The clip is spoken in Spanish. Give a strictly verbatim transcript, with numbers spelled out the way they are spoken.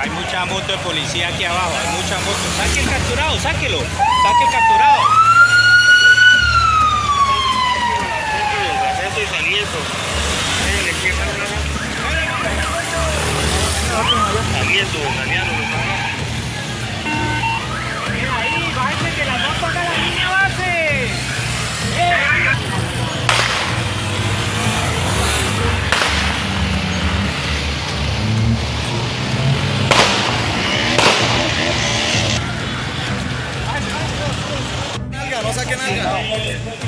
Hay mucha moto de policía aquí abajo, hay mucha moto. Saque el capturado, sáquelo. Saque el capturado. Saliendo, dañando. Mira ahí, bájese que la moto acá la línea base. ¡Eh! No saquen nalga.